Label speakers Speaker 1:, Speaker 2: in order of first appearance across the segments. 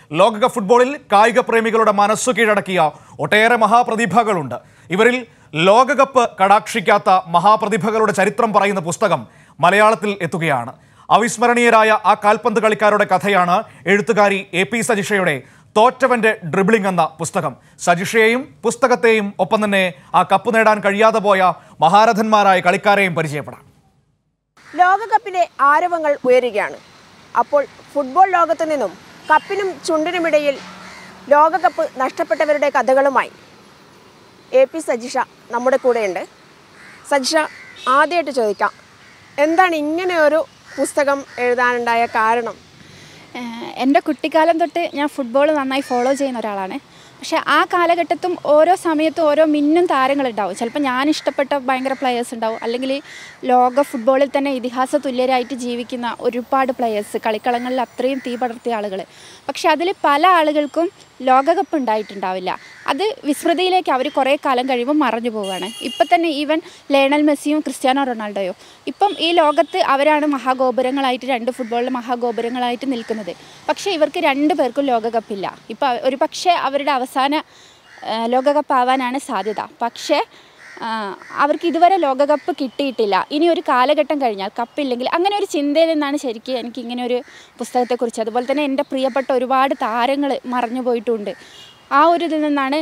Speaker 1: ലോകകപ്പ് ഫുട്ബോളിൽ കായിക പ്രേമികളുടെ മനസ്സു കീഴടക്കിയ ഒട്ടേറെ മഹാപ്രതിഭകളുണ്ട്. ഇവരിൽ ലോകകപ്പ് കടാക്ഷിക്കാത്ത മഹാപ്രതിഭകളുടെ ചരിത്രം പറയുന്ന പുസ്തകം മലയാളത്തിൽ എത്തുകയാണ്. അവിസ്മരണീയരായ ആ കാൽപന്ത് കളിക്കാരുടെ കഥയാണ് എഴുത്തുകാരി AP സജിഷയുടെ തോറ്റവന്റെ ഡ്രിബ്ലിംഗ് എന്ന പുസ്തകം. സജിഷയെയും പുസ്തകത്തെയും ഒപ്പം തന്നെ ആ കപ്പ് നേടാൻ കഴിയാതെ പോയ മഹാരഥന്മാരായ കളിക്കാരെയും പരിചയപ്പെടാം.
Speaker 2: ലോകകപ്പിലെ ആരവങ്ങൾ ഉയരുകയാണ്. അപ്പോൾ ഫുട്ബോൾ ലോകത്തു നിന്നും കപ്പിനും ചുണ്ടിനുമിടയിൽ ലോകകപ്പ് നഷ്ടപ്പെട്ടവരുടെ കഥകളുമായി AP സജിഷ നമ്മുടെ കൂടെയുണ്ട്. സജിഷ, ആദ്യമായിട്ട് ചോദിക്കാം, എന്താണ് ഇങ്ങനെ ഒരു പുസ്തകം എഴുതാനുണ്ടായ കാരണം?
Speaker 3: എൻ്റെ കുട്ടിക്കാലം തൊട്ട് ഞാൻ ഫുട്ബോൾ നന്നായി ഫോളോ ചെയ്യുന്ന ഒരാളാണ്. പക്ഷേ ആ കാലഘട്ടത്തും ഓരോ സമയത്തും ഓരോ മിന്നും താരങ്ങളുണ്ടാവും. ചിലപ്പോൾ ഞാൻ ഇഷ്ടപ്പെട്ട ഭയങ്കര പ്ലെയേഴ്സ് ഉണ്ടാവും, അല്ലെങ്കിൽ ലോക ഫുട്ബോളിൽ തന്നെ ഇതിഹാസ തുല്യരായിട്ട് ജീവിക്കുന്ന ഒരുപാട് പ്ലെയേഴ്സ്, കളിക്കളങ്ങളിൽ അത്രയും തീ പടർത്തിയ ആളുകൾ. പക്ഷെ അതിൽ പല ആളുകൾക്കും ലോകകപ്പ് ഉണ്ടായിട്ടുണ്ടാവില്ല. അത് വിസ്മൃതിയിലേക്ക് അവർ കുറേ കാലം കഴിയുമ്പോൾ മറഞ്ഞു പോവുകയാണ്. ഇപ്പം തന്നെ ഈവൻ ലയണൽ മെസ്സിയും ക്രിസ്ത്യാനോ റൊണാൾഡോയോ ഇപ്പം ഈ ലോകത്ത് അവരാണ് മഹാഗോപുരങ്ങളായിട്ട്, രണ്ട് ഫുട്ബോളിലെ മഹാഗോപുരങ്ങളായിട്ട് നിൽക്കുന്നത്. പക്ഷേ ഇവർക്ക് രണ്ടു പേർക്കും ലോകകപ്പില്ല. ഇപ്പം ഒരു പക്ഷേ അവരുടെ അവസാന ലോകകപ്പ് ആവാനാണ് സാധ്യത. പക്ഷേ അവർക്ക് ഇതുവരെ ലോകകപ്പ് കിട്ടിയിട്ടില്ല. ഇനി ഒരു കാലഘട്ടം കഴിഞ്ഞാൽ കപ്പില്ലെങ്കിൽ, അങ്ങനെ ഒരു ചിന്തയിൽ നിന്നാണ് ശരിക്കും എനിക്ക് ഇങ്ങനെ ഒരു പുസ്തകത്തെക്കുറിച്ച്, അതുപോലെ തന്നെ എൻ്റെ പ്രിയപ്പെട്ട ഒരുപാട് താരങ്ങൾ മറഞ്ഞു പോയിട്ടുണ്ട്, ആ ഒരു ഇതിൽ നിന്നാണ്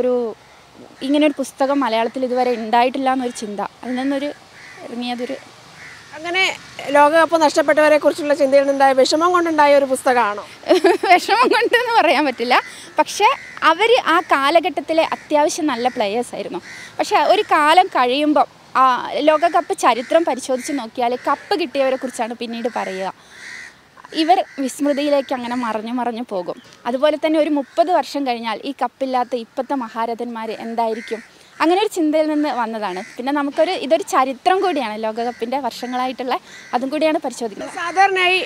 Speaker 3: ഇങ്ങനൊരു പുസ്തകം മലയാളത്തിൽ ഇതുവരെ ഉണ്ടായിട്ടില്ല എന്നൊരു ചിന്ത, അതിൽ നിന്നൊരു ഇറങ്ങിയതൊരു.
Speaker 2: അങ്ങനെ ലോകകപ്പ് നഷ്ടപ്പെട്ടവരെ കുറിച്ചുള്ള ചിന്തയിൽ നിന്നുണ്ടായ വിഷമം കൊണ്ടുണ്ടായ ഒരു പുസ്തകമാണോ?
Speaker 3: വിഷമം കൊണ്ടെന്ന് പറയാൻ പറ്റില്ല. പക്ഷേ അവർ ആ കാലഘട്ടത്തിലെ അത്യാവശ്യം നല്ല പ്ലെയേഴ്സ് ആയിരുന്നു. പക്ഷേ ഒരു കാലം കഴിയുമ്പോൾ ലോകകപ്പ് ചരിത്രം പരിശോധിച്ച് നോക്കിയാൽ കപ്പ് കിട്ടിയവരെ കുറിച്ചാണ് പിന്നീട് പറയുക. ഇവർ വിസ്മൃതിയിലേക്ക് അങ്ങനെ മറഞ്ഞു പോകും. അതുപോലെ തന്നെ ഒരു 30 വർഷം കഴിഞ്ഞാൽ ഈ കപ്പില്ലാത്ത ഇപ്പോഴത്തെ മഹാരഥന്മാർ എന്തായിരിക്കും, അങ്ങനെ ഒരു ചിന്തയിൽ നിന്ന് വന്നതാണ്. പിന്നെ ഇതൊരു ചരിത്രം കൂടിയാണ്, ലോകകപ്പിൻ്റെ വർഷങ്ങളായിട്ടുള്ള അതും കൂടിയാണ് പരിശോധിക്കുന്നത്.
Speaker 2: സാധാരണയായി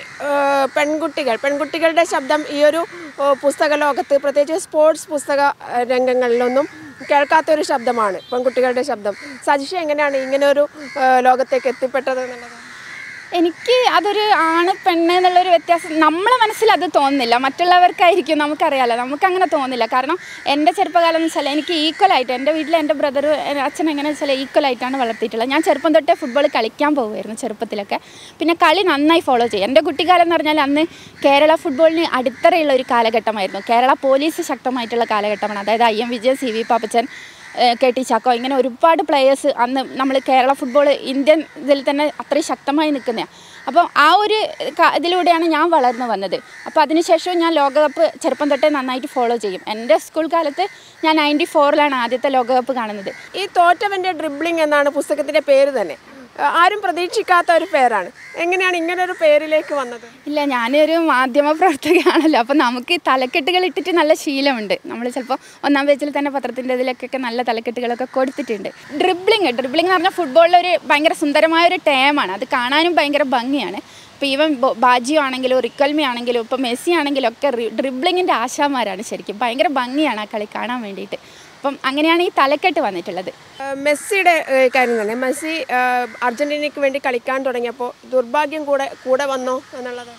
Speaker 2: പെൺകുട്ടികളുടെ ശബ്ദം ഈ ഒരു പുസ്തക ലോകത്ത്, പ്രത്യേകിച്ച് സ്പോർട്സ് പുസ്തക രംഗങ്ങളിലൊന്നും കേൾക്കാത്തൊരു ശബ്ദമാണ് പെൺകുട്ടികളുടെ ശബ്ദം. സജിഷ എങ്ങനെയാണ് ഇങ്ങനെ ഒരു ലോകത്തേക്ക് എത്തിപ്പെട്ടത് എന്നുള്ളത്?
Speaker 3: എനിക്ക് അതൊരു ആണ് പെണ്ണ് എന്നുള്ളൊരു വ്യത്യാസം നമ്മളെ മനസ്സിൽ അത് തോന്നുന്നില്ല. മറ്റുള്ളവർക്കായിരിക്കും, നമുക്കറിയാമല്ലോ, നമുക്കങ്ങനെ തോന്നില്ല. കാരണം എൻ്റെ ചെറുപ്പകാലം എന്ന് വെച്ചാൽ എനിക്ക് ഈക്വലായിട്ട്, എൻ്റെ വീട്ടിൽ എൻ്റെ ബ്രദർ അച്ഛൻ എങ്ങനെ വെച്ചാൽ ഈക്വലായിട്ടാണ് വളർത്തിയിട്ടുള്ളത്. ഞാൻ ചെറുപ്പം തൊട്ടേ ഫുട്ബോൾ കളിക്കാൻ പോകുമായിരുന്നു ചെറുപ്പത്തിലൊക്കെ. പിന്നെ കളി നന്നായി ഫോളോ ചെയ്യും. എൻ്റെ കുട്ടിക്കാലം എന്ന് പറഞ്ഞാൽ അന്ന് കേരള ഫുട്ബോളിന് അടിത്തറയുള്ള ഒരു കാലഘട്ടമായിരുന്നു. കേരള പോലീസ് ശക്തമായിട്ടുള്ള കാലഘട്ടമാണ്. അതായത് IM Vijayan, CV Pappachan, KT Chacko, ഇങ്ങനെ ഒരുപാട് പ്ലെയേഴ്സ് അന്ന് നമ്മൾ കേരള ഫുട്ബോൾ ഇന്ത്യൻ ഇതിൽ തന്നെ അത്രയും ശക്തമായി നിൽക്കുന്നതാണ്. അപ്പം ആ ഒരു ഇതിലൂടെയാണ് ഞാൻ വളർന്നു വന്നത്. അപ്പോൾ അതിനുശേഷം ഞാൻ ലോകകപ്പ് ചെറുപ്പം തൊട്ടേ നന്നായിട്ട് ഫോളോ ചെയ്യും. എൻ്റെ സ്കൂൾ കാലത്ത് ഞാൻ 94 ആദ്യത്തെ ലോകകപ്പ് കാണുന്നത്.
Speaker 2: ഈ തോറ്റവൻ്റെ ഡ്രിബ്ലിംഗ് എന്നാണ് പുസ്തകത്തിൻ്റെ പേര് തന്നെ. ആരും പ്രതീക്ഷിക്കാത്ത ഒരു പേരാണ്. എങ്ങനെയാണ് ഇങ്ങനൊരു പേരിലേക്ക് വന്നത്?
Speaker 3: ഇല്ല, ഞാനൊരു മാധ്യമ പ്രവർത്തകയാണല്ലോ, അപ്പം നമുക്ക് തലക്കെട്ടുകൾ ഇട്ടിട്ട് നല്ല ശീലമുണ്ട്. നമ്മൾ ചിലപ്പോൾ 1-ാം പേജിൽ തന്നെ പത്രത്തിൻ്റെ ഇതിലൊക്കെ നല്ല തലക്കെട്ടുകളൊക്കെ കൊടുത്തിട്ടുണ്ട്. ഡ്രിബ്ലിംഗ് എന്ന് പറഞ്ഞാൽ ഫുട്ബോളിലൊരു ഭയങ്കര സുന്ദരമായൊരു ടേമാണ്. അത് കാണാനും ഭയങ്കര ഭംഗിയാണ്. ഇപ്പോൾ ഈവൻ ബാജിയോ ആണെങ്കിലും റിക്കൽമി ആണെങ്കിലും ഇപ്പോൾ മെസ്സി ആണെങ്കിലും ഒക്കെ ഡ്രിബ്ലിങ്ങിൻ്റെ ആശാന്മാരാണ്. ശരിക്കും ഭയങ്കര ഭംഗിയാണ് ആ കളി കാണാൻ വേണ്ടിയിട്ട്. അപ്പം അങ്ങനെയാണ് ഈ തലക്കെട്ട് വന്നിട്ടുള്ളത്.
Speaker 2: മെസ്സിയുടെ കാര്യം തന്നെ, മെസ്സി അർജൻറ്റീനയ്ക്ക് വേണ്ടി കളിക്കാൻ തുടങ്ങിയപ്പോൾ ദുർഭാഗ്യം കൂടെ വന്നോ എന്നുള്ളത്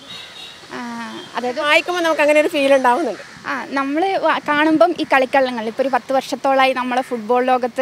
Speaker 3: അതായത്
Speaker 2: വായിക്കുമ്പോൾ നമുക്ക് അങ്ങനെ ഒരു ഫീൽ ഉണ്ടാവുന്നുണ്ട്.
Speaker 3: നമ്മൾ കാണുമ്പം ഈ കളിക്കളങ്ങൾ ഇപ്പോൾ ഒരു 10 വർഷത്തോളമായി നമ്മളെ ഫുട്ബോൾ ലോകത്ത്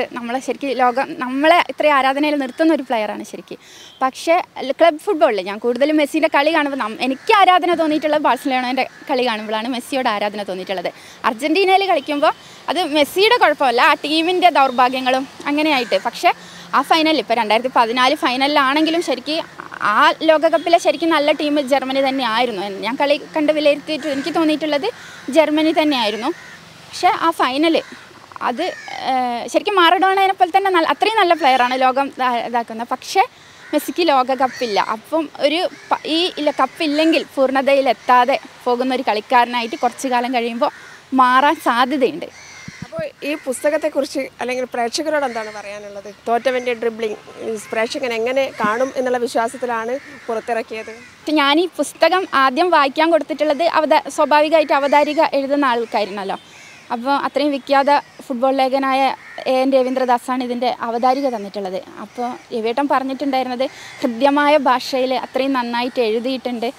Speaker 3: നമ്മളെ ഇത്രയും ആരാധനയിൽ നിർത്തുന്ന ഒരു പ്ലെയറാണ് ശരിക്കും. പക്ഷേ ക്ലബ് ഫുട്ബോളിൽ ഞാൻ കൂടുതലും മെസ്സിൻ്റെ കളി കാണുമ്പോൾ എനിക്ക് ആരാധന തോന്നിയിട്ടുള്ളത് ബാഴ്സലോണേൻ്റെ കളി കാണുമ്പോഴാണ് മെസ്സിയോട് ആരാധന തോന്നിയിട്ടുള്ളത്. അർജൻറ്റീനയിൽ കളിക്കുമ്പോൾ അത് മെസ്സിയുടെ കുഴപ്പമല്ല, ആ ടീമിൻ്റെ ദൗർഭാഗ്യങ്ങളും അങ്ങനെയായിട്ട്. പക്ഷേ ആ ഫൈനലിൽ ഇപ്പോൾ 2014 ഫൈനലിലാണെങ്കിലും ശരിക്കും ആ ലോകകപ്പിലെ ശരിക്കും നല്ല ടീം ജർമ്മനി തന്നെ ആയിരുന്നു. ഞാൻ കളി കണ്ട് വിലയിരുത്തിയിട്ട് എനിക്ക് തോന്നിയിട്ടുള്ളത് ജർമ്മനി തന്നെയായിരുന്നു. പക്ഷേ ആ ഫൈനൽ അത് ശരിക്കും മാറഡോണയെ പോലെ തന്നെ അത്രയും നല്ല പ്ലെയറാണ് ലോകം ഇതാക്കുന്നത്. പക്ഷേ മെസ്സിക്ക് ലോകകപ്പില്ല. അപ്പം ഈ കപ്പില്ലെങ്കിൽ പൂർണ്ണതയിലെത്താതെ പോകുന്നൊരു കളിക്കാരനായിട്ട് കുറച്ച് കാലം കഴിയുമ്പോൾ മാറാൻ സാധ്യതയുണ്ട്.
Speaker 2: അപ്പോൾ ഈ പുസ്തകത്തെക്കുറിച്ച് അല്ലെങ്കിൽ പ്രേക്ഷകരോട് എന്താണ് പറയാനുള്ളത്? തോറ്റവൻ്റെ ഡ്രിബ്ലിംഗ് പ്രേക്ഷകൻ എങ്ങനെ കാണും എന്നുള്ള വിശ്വാസത്തിലാണ് പുറത്തിറക്കിയത്.
Speaker 3: ഞാൻ ഈ പുസ്തകം ആദ്യം വായിക്കാൻ കൊടുത്തിട്ടുള്ളത് സ്വാഭാവികമായിട്ട് അവതാരിക എഴുതുന്ന ആൾക്കായിരുന്നല്ലോ. അപ്പോൾ അത്രയും വിഖ്യാത ഫുട്ബോൾ ലേഖനായ AN രവീന്ദ്രദാസാണ് ഇതിൻ്റെ അവതാരിക തന്നിട്ടുള്ളത്. അപ്പോൾ രവിയേട്ടൻ പറഞ്ഞിട്ടുണ്ടായിരുന്നത് ഹൃദ്യമായ ഭാഷയിൽ അത്രയും നന്നായിട്ട് എഴുതിയിട്ടുണ്ട്.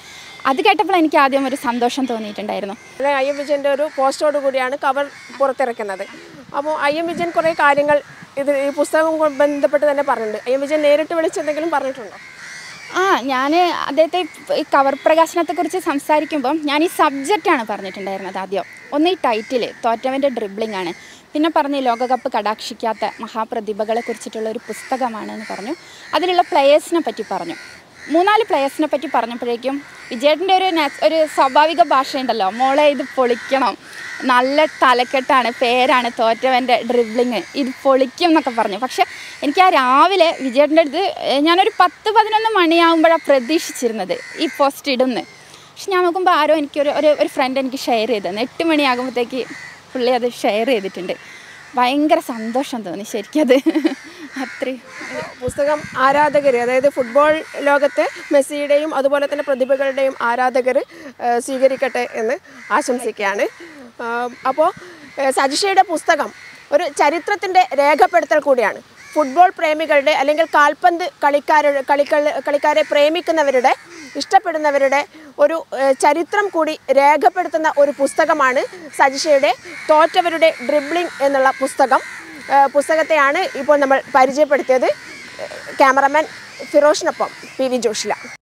Speaker 3: അത് കേട്ടപ്പോൾ എനിക്ക് ആദ്യം ഒരു സന്തോഷം തോന്നിയിട്ടുണ്ടായിരുന്നു.
Speaker 2: IM വിജയൻ്റെ ഒരു പോസ്റ്റോട് കൂടിയാണ് കവർ പുറത്തിറക്കുന്നത്. അപ്പോൾ IM വിജയൻ കുറേ കാര്യങ്ങൾ ഈ പുസ്തകം ബന്ധപ്പെട്ട് തന്നെ പറഞ്ഞിട്ടുണ്ട്. IM വിജയൻ നേരിട്ട് വിളിച്ചെന്തെങ്കിലും പറഞ്ഞിട്ടുണ്ടോ?
Speaker 3: ഞാൻ അദ്ദേഹത്തെ ഈ കവർ പ്രകാശനത്തെക്കുറിച്ച് സംസാരിക്കുമ്പം ഞാൻ ഈ സബ്ജക്റ്റാണ് പറഞ്ഞിട്ടുണ്ടായിരുന്നത്. ആദ്യം ഒന്ന് ഈ ടൈറ്റിൽ തോറ്റവൻ്റെ ഡ്രിബ്ലിംഗ് ആണ്, പിന്നെ പറഞ്ഞ് ലോകകപ്പ് കടാക്ഷിക്കാത്ത മഹാപ്രതിഭകളെ കുറിച്ചിട്ടുള്ളൊരു പുസ്തകമാണെന്ന് പറഞ്ഞു. അതിലുള്ള പ്ലെയേഴ്സിനെ പറ്റി പറഞ്ഞു. 3-4 പ്ലെയേഴ്സിനെ പറ്റി പറഞ്ഞപ്പോഴേക്കും വിജയേട്ടൻ്റെ ഒരു സ്വാഭാവിക ഭാഷയുണ്ടല്ലോ, മോളെ ഇത് പൊളിക്കണം, നല്ല തലക്കെട്ടാണ്, പേരാണ് തോറ്റവൻ്റെ ഡ്രിബ്ലിങ്, ഇത് പൊളിക്കും എന്നൊക്കെ പറഞ്ഞു. പക്ഷേ എനിക്ക് ആ രാവിലെ വിജയേട്ടൻ്റെ അടുത്ത് ഞാനൊരു 10-11 മണിയാകുമ്പോഴാണ് പ്രതീക്ഷിച്ചിരുന്നത് ഈ പോസ്റ്റ് ഇടുന്ന്. പക്ഷെ ഞാൻ നോക്കുമ്പോൾ ആരോ ഒരു ഫ്രണ്ട് എനിക്ക് ഷെയർ ചെയ്തത് 8 മണിയാകുമ്പോഴത്തേക്ക് പുള്ളി അത് ഷെയർ ചെയ്തിട്ടുണ്ട്. ഭയങ്കര സന്തോഷം തോന്നി ശരിക്കത്. അത്രയും
Speaker 2: പുസ്തകം ആരാധകർ, അതായത് ഫുട്ബോൾ ലോകത്ത് മെസ്സിയുടെയും അതുപോലെ തന്നെ പ്രതിഭകളുടെയും ആരാധകർ സ്വീകരിക്കട്ടെ എന്ന് ആശംസിക്കുകയാണ്. അപ്പോൾ സജിഷയുടെ പുസ്തകം ഒരു ചരിത്രത്തിൻ്റെ രേഖപ്പെടുത്തൽ കൂടിയാണ്. ഫുട്ബോൾ പ്രേമികളുടെ അല്ലെങ്കിൽ കാൽപന്ത് കളിക്കാരെ പ്രേമിക്കുന്നവരുടെ, ഇഷ്ടപ്പെടുന്നവരുടെ ഒരു ചരിത്രം കൂടി രേഖപ്പെടുത്തുന്ന ഒരു പുസ്തകമാണ് സജിഷയുടെ തോറ്റവരുടെ ഡ്രിബ്ലിംഗ് എന്നുള്ള പുസ്തകത്തെയാണ് ഇപ്പോൾ നമ്മൾ പരിചയപ്പെടുത്തിയത്. ക്യാമറമാൻ ഫിറോഷിനൊപ്പം PV ജോഷില.